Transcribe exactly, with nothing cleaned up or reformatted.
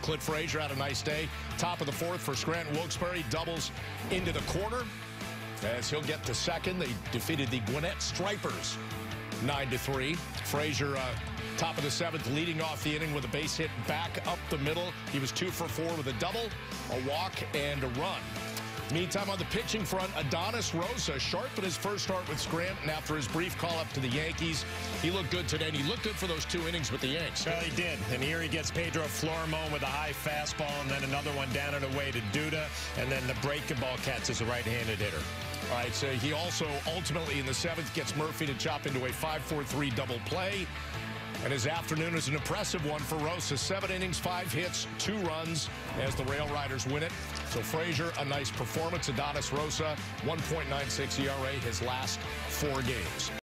Clint Frazier had a nice day. Top of the fourth for Scranton Wilkes-Barre. Doubles into the corner as he'll get to second. They defeated the Gwinnett Stripers nine to three. Frazier, uh, top of the seventh, leading off the inning with a base hit back up the middle. He was two for four with a double, a walk, and a run. Meantime, on the pitching front, Adonis Rosa sharp in his first start with Scranton after his brief call-up to the Yankees. He looked good today, and he looked good for those two innings with the Yanks. Well, he did. And here he gets Pedro Flormon with a high fastball, and then another one down and away to Duda, and then the breaking ball catches a right-handed hitter. All right, so he also ultimately in the seventh gets Murphy to chop into a five four three double play. And his afternoon is an impressive one for Rosa. Seven innings, five hits, two runs as the Rail Riders win it. So Frazier, a nice performance. Adonis Rosa, one point nine six E R A his last four games.